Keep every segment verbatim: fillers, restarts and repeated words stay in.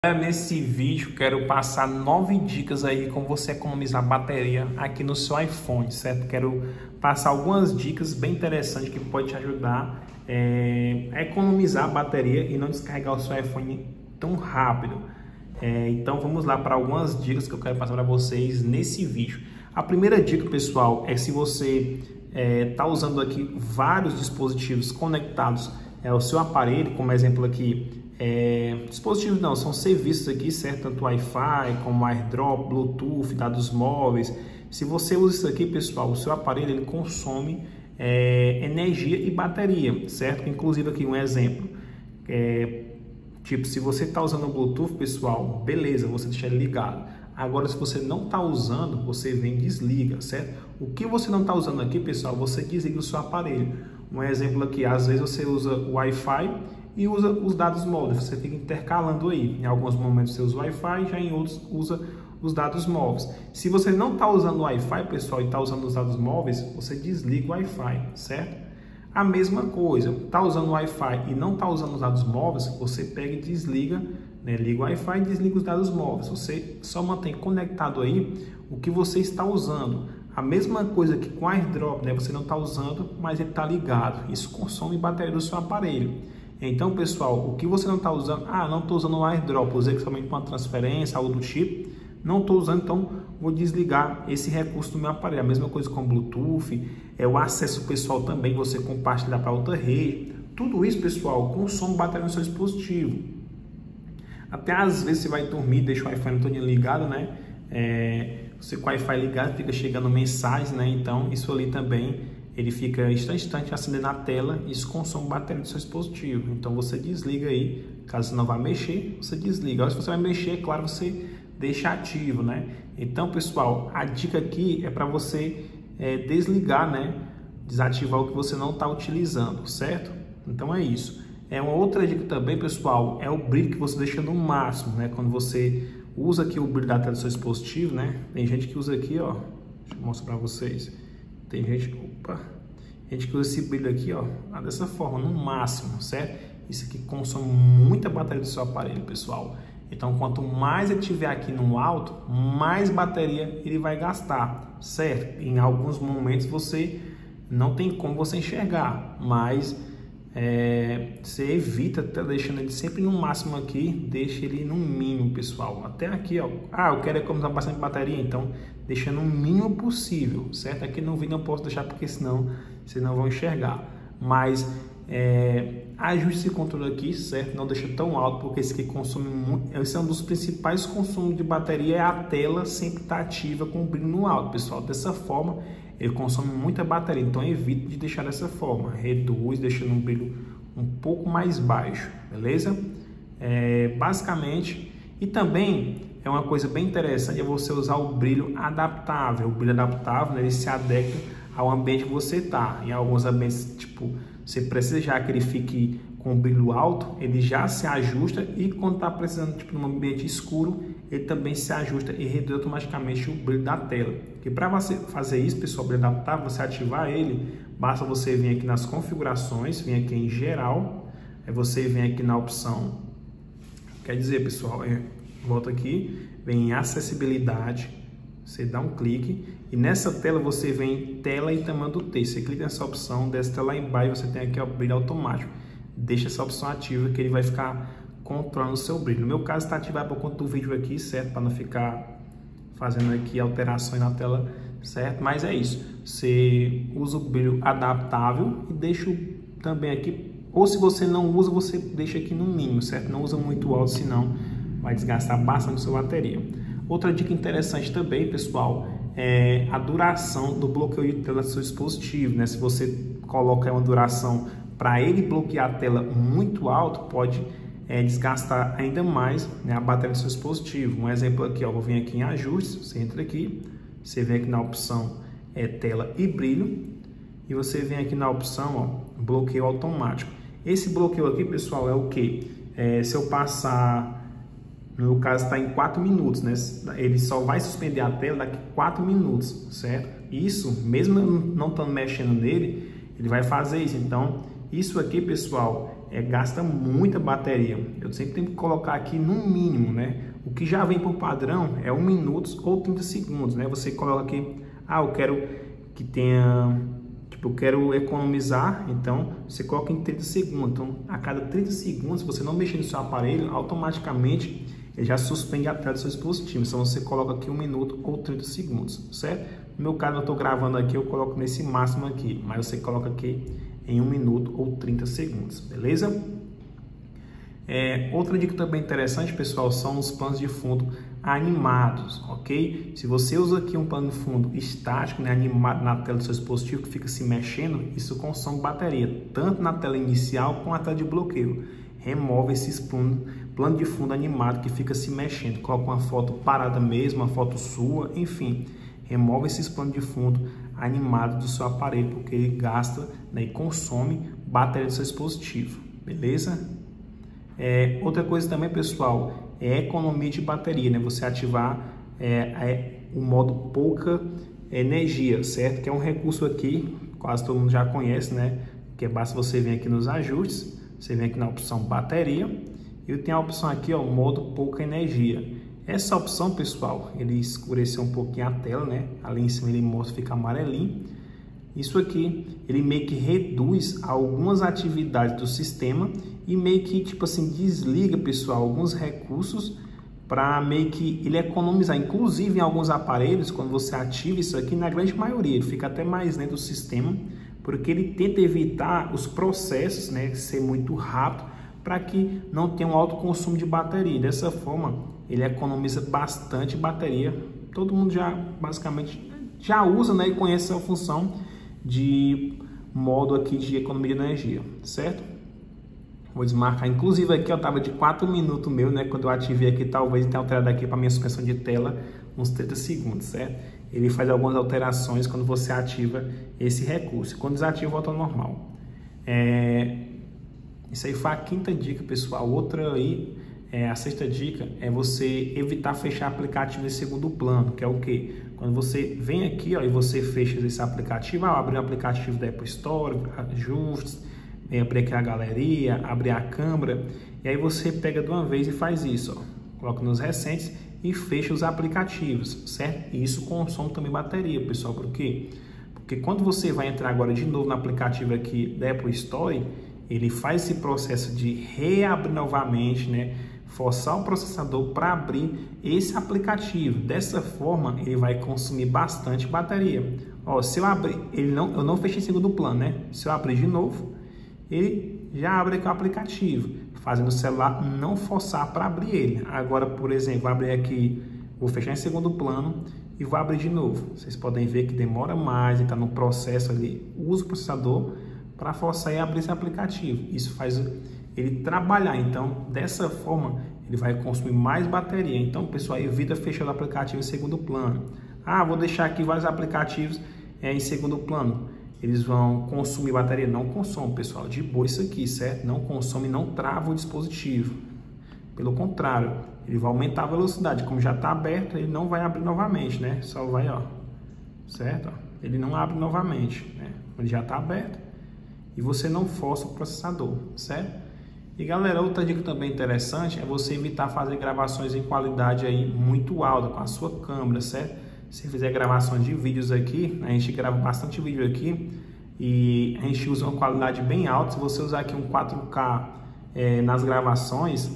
Nesse vídeo quero passar nove dicas aí como você economizar bateria aqui no seu iPhone, certo? Quero passar algumas dicas bem interessantes que pode te ajudar é, a economizar a bateria e não descarregar o seu iPhone tão rápido. É, então vamos lá para algumas dicas que eu quero passar para vocês nesse vídeo. A primeira dica, pessoal, é se você está é, usando aqui vários dispositivos conectados ao seu aparelho, como exemplo aqui. É, dispositivos não, são serviços aqui, certo? Tanto Wi-Fi como AirDrop, Bluetooth, dados móveis. Se você usa isso aqui, pessoal, o seu aparelho ele consome é, energia e bateria, certo? Inclusive aqui um exemplo, é, tipo, se você está usando o Bluetooth, pessoal, beleza, você deixa ele ligado. Agora, se você não está usando, você vem e desliga, certo? O que você não está usando aqui, pessoal, você desliga o seu aparelho. Um exemplo aqui, às vezes você usa o Wi-Fi e usa os dados móveis, você fica intercalando aí. Em alguns momentos você usa o Wi-Fi, já em outros usa os dados móveis. Se você não está usando o Wi-Fi, pessoal, e está usando os dados móveis, você desliga o Wi-Fi, certo? A mesma coisa, está usando o Wi-Fi e não está usando os dados móveis, você pega e desliga, né? Liga o Wi-Fi e desliga os dados móveis. Você só mantém conectado aí o que você está usando. A mesma coisa que com o AirDrop, né? Você não está usando, mas ele está ligado. Isso consome bateria do seu aparelho. Então, pessoal, o que você não está usando, ah, não estou usando o AirDrop, usei somente para uma transferência, algo do tipo, não estou usando, então vou desligar esse recurso do meu aparelho. A mesma coisa com o Bluetooth, é o acesso pessoal também, você compartilhar para outra rede. Tudo isso, pessoal, consome bateria no seu dispositivo. Até às vezes você vai dormir, deixa o iPhone todo ligado, né? É, você com o Wi-Fi ligado, fica chegando mensagens, né? Então, isso ali também ele fica instante instante acendendo a tela e isso consome bateria do seu dispositivo. Então você desliga aí, caso você não vá mexer, você desliga. Agora, se você vai mexer, é claro, você deixa ativo, né? Então, pessoal, a dica aqui é para você é, desligar, né? Desativar o que você não está utilizando, certo? Então é isso. É uma outra dica também, pessoal, é o brilho que você deixa no máximo, né? Quando você usa aqui o brilho da tela do seu dispositivo, né? Tem gente que usa aqui, ó. Deixa eu mostrar para vocês. Tem gente, opa, gente que usa esse brilho aqui, ó, dessa forma, no máximo, certo? Isso aqui consome muita bateria do seu aparelho, pessoal. Então, quanto mais ele tiver aqui no alto, mais bateria ele vai gastar, certo? Em alguns momentos você não tem como você enxergar, mas é, você evita, tá deixando ele sempre no máximo aqui, deixa ele no mínimo, pessoal. Até aqui, ó, ah, eu quero economizar bastante bateria, então deixando o mínimo possível, certo? Aqui no vídeo não posso deixar porque senão vocês não vão enxergar, mas é, ajuste esse controle aqui, certo? Não deixa tão alto porque esse aqui consome muito. Esse é um dos principais consumos de bateria, é a tela sempre estar ativa com o brilho no alto, pessoal. Dessa forma ele consome muita bateria, então evite de deixar dessa forma, reduz deixando um brilho um pouco mais baixo, beleza? É, basicamente, e também é uma coisa bem interessante é você usar o brilho adaptável. O brilho adaptável, né, ele se adequa ao ambiente que você está. Em alguns ambientes, tipo, você precisa já que ele fique com brilho alto, ele já se ajusta, e quando está precisando, tipo, num ambiente escuro, ele também se ajusta e reduz automaticamente o brilho da tela. E para você fazer isso, pessoal, o brilho adaptável, você ativar ele, basta você vir aqui nas configurações, vir aqui em geral, aí você vem aqui na opção, quer dizer, pessoal, é, volta aqui, vem em acessibilidade, você dá um clique e nessa tela você vem em tela e tamanho do texto. Você clica nessa opção, desce lá embaixo, você tem aqui o brilho automático. Deixa essa opção ativa que ele vai ficar controlando o seu brilho. No meu caso está ativado por conta do vídeo aqui, certo? Para não ficar fazendo aqui alterações na tela, certo? Mas é isso. Você usa o brilho adaptável e deixa também aqui, ou se você não usa, você deixa aqui no mínimo, certo? Não usa muito alto, senão vai desgastar bastante sua bateria. Outra dica interessante também, pessoal, é a duração do bloqueio de tela do seu dispositivo, né? Se você coloca uma duração para ele bloquear a tela muito alto, pode é, desgastar ainda mais, né, a bateria do seu dispositivo. Um exemplo aqui, ó, vou vir aqui em ajustes, você entra aqui, você vem aqui na opção é, tela e brilho, e você vem aqui na opção, ó, bloqueio automático. Esse bloqueio aqui, pessoal, é o que? É, se eu passar, no meu caso está em quatro minutos, né? Ele só vai suspender a tela daqui a quatro minutos, certo? Isso, mesmo não estando mexendo nele, ele vai fazer isso. Então, isso aqui, pessoal, é, gasta muita bateria. Eu sempre tenho que colocar aqui no mínimo, né? O que já vem por padrão é um minuto ou trinta segundos, né? Você coloca aqui, ah, eu quero que tenha, tipo, eu quero economizar, então você coloca em trinta segundos. Então, a cada trinta segundos, você não mexer no seu aparelho, automaticamente ele já suspende a tela do seu dispositivo. Então, você coloca aqui um minuto ou trinta segundos, certo? No meu caso, eu estou gravando aqui, eu coloco nesse máximo aqui, mas você coloca aqui em um minuto ou trinta segundos, beleza? É, outra dica também interessante, pessoal, são os planos de fundo animados, ok? Se você usa aqui um plano de fundo estático, né, animado na tela do seu dispositivo, que fica se mexendo, isso consome bateria, tanto na tela inicial quanto na tela de bloqueio. Remove esses planos plano de fundo animado que fica se mexendo. Coloca uma foto parada mesmo, uma foto sua, enfim. Remove esses planos de fundo animados do seu aparelho, porque ele gasta, né, e consome bateria do seu dispositivo, beleza? É, outra coisa também, pessoal, é economia de bateria, né? Você ativar é, é, o modo pouca energia, certo? Que é um recurso aqui, quase todo mundo já conhece, né? Que basta você vir aqui nos ajustes, você vem aqui na opção bateria e tem a opção aqui, ó, modo pouca energia. Essa opção, pessoal, ele escureceu um pouquinho a tela, né? Ali em cima ele mostra, fica amarelinho. Isso aqui, ele meio que reduz algumas atividades do sistema e meio que, tipo assim, desliga, pessoal, alguns recursos para meio que ele economizar. Inclusive, em alguns aparelhos, quando você ativa isso aqui, na grande maioria, ele fica até mais lento do sistema, porque ele tenta evitar os processos, né, ser muito rápido, para que não tenha um alto consumo de bateria. Dessa forma, ele economiza bastante bateria. Todo mundo já, basicamente, já usa, né, e conhece a função de modo aqui de economia de energia, certo? Vou desmarcar, inclusive aqui eu tava de quatro minutos meu, né? Quando eu ativei aqui, talvez tenha alterado aqui para minha suspensão de tela uns trinta segundos, certo? Ele faz algumas alterações quando você ativa esse recurso. Quando desativa, volta ao normal. É... Isso aí foi a quinta dica, pessoal. Outra aí, é, a sexta dica é você evitar fechar aplicativo em segundo plano, que é o quê? Quando você vem aqui, ó, e você fecha esse aplicativo, ah, abrir o aplicativo da Apple Store, ajustes, abrir aqui a galeria, abrir a câmera, e aí você pega de uma vez e faz isso, ó, coloca nos recentes e fecha os aplicativos, certo? E isso consome também bateria, pessoal. Por quê? Porque quando você vai entrar agora de novo no aplicativo aqui da Apple Store, ele faz esse processo de reabrir novamente, né? Forçar o processador para abrir esse aplicativo. Dessa forma, ele vai consumir bastante bateria. Ó, se eu abrir, ele não, eu não fechei em segundo plano, né? Se eu abrir de novo, ele já abre aqui o aplicativo, fazendo o celular não forçar para abrir ele. Agora, por exemplo, vou abrir aqui, vou fechar em segundo plano e vou abrir de novo. Vocês podem ver que demora mais, está no processo ali, usa o processador para forçar e abrir esse aplicativo. Isso faz ele trabalhar. Então, dessa forma, ele vai consumir mais bateria. Então, pessoal, evita fechar o aplicativo em segundo plano. Ah, vou deixar aqui vários aplicativos é, em segundo plano. Eles vão consumir bateria? Não consome, pessoal. De boa isso aqui, certo? Não consome, não trava o dispositivo. Pelo contrário, ele vai aumentar a velocidade. Como já está aberto, ele não vai abrir novamente, né? Só vai, ó, certo? Ele não abre novamente, né? Ele já está aberto e você não força o processador, certo? E galera, outra dica também interessante é você evitar fazer gravações em qualidade aí muito alta com a sua câmera, certo? Se fizer gravações de vídeos aqui, a gente grava bastante vídeo aqui e a gente usa uma qualidade bem alta. Se você usar aqui um quatro K é, nas gravações,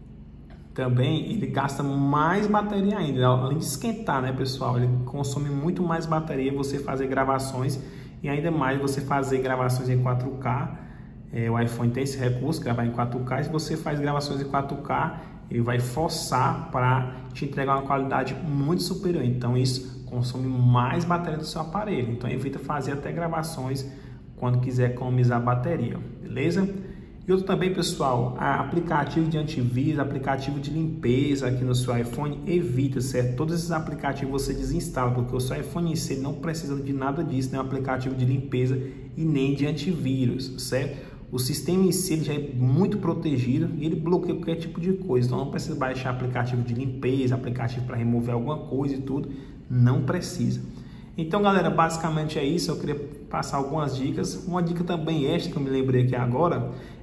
também ele gasta mais bateria ainda, além de esquentar, né, pessoal? Ele consome muito mais bateria você fazer gravações e ainda mais você fazer gravações em quatro K. É, o iPhone tem esse recurso, gravar em quatro K. Se você faz gravações em quatro K, ele vai forçar para te entregar uma qualidade muito superior. Então isso consome mais bateria do seu aparelho. Então evita fazer até gravações quando quiser economizar bateria, beleza? E outro também, pessoal, aplicativo de antivírus, aplicativo de limpeza aqui no seu iPhone, evita, certo? Todos esses aplicativos você desinstala, porque o seu iPhone em si não precisa de nada disso, nem um aplicativo de limpeza e nem de antivírus, certo? O sistema em si ele já é muito protegido e ele bloqueia qualquer tipo de coisa. Então não precisa baixar aplicativo de limpeza, aplicativo para remover alguma coisa e tudo. Não precisa. Então galera, basicamente é isso. Eu queria passar algumas dicas. Uma dica também extra que eu me lembrei aqui agora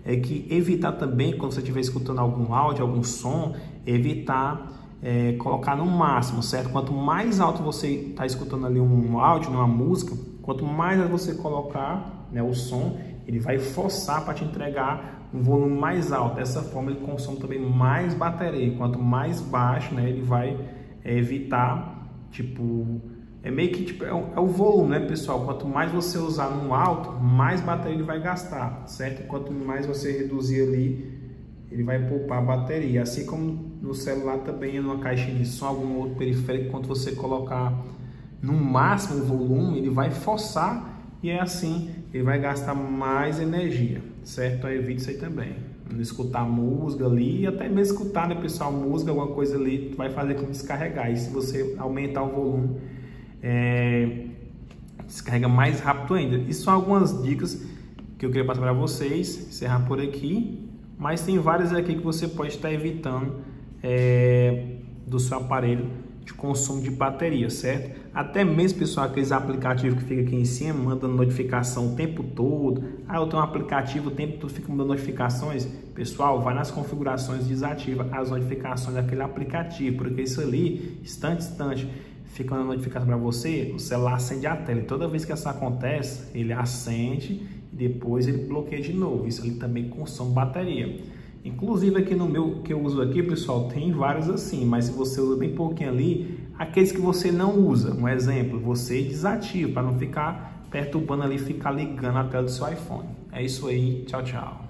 é que evitar também, quando você estiver escutando algum áudio, algum som, evitar é, colocar no máximo, certo? Quanto mais alto você está escutando ali um áudio, uma música, quanto mais você colocar, né, o som, ele vai forçar para te entregar um volume mais alto. Dessa forma ele consome também mais bateria. Quanto mais baixo, né, ele vai é, evitar, tipo, é meio que tipo, é, o, é o volume, né, pessoal? Quanto mais você usar no alto, mais bateria ele vai gastar, certo? Quanto mais você reduzir ali, ele vai poupar a bateria. Assim como no celular também, numa caixinha de som, algum outro periférico, quando você colocar no máximo o volume, ele vai forçar e é assim, ele vai gastar mais energia, certo? Então evite isso aí também. Não escutar música ali, até mesmo escutar, né, pessoal, música, alguma coisa ali, vai fazer com descarregar. E se você aumentar o volume, é, descarrega mais rápido ainda. Isso são algumas dicas que eu queria passar para vocês, encerrar por aqui. Mas tem várias aqui que você pode estar evitando é, do seu aparelho de consumo de bateria, certo? Até mesmo, pessoal, aqueles aplicativos que fica aqui em cima, mandando notificação o tempo todo. Ah, eu tenho um aplicativo, o tempo todo fica mandando notificações. Pessoal, vai nas configurações, desativa as notificações daquele aplicativo, porque isso ali, instante, instante, fica uma notificação para você, o celular acende a tela. E toda vez que isso acontece, ele acende e depois ele bloqueia de novo. Isso ali também consome bateria. Inclusive aqui no meu que eu uso aqui, pessoal, tem vários assim, mas se você usa bem pouquinho ali, aqueles que você não usa, um exemplo, você desativa para não ficar perturbando ali, ficar ligando a tela do seu iPhone. É isso aí, tchau, tchau.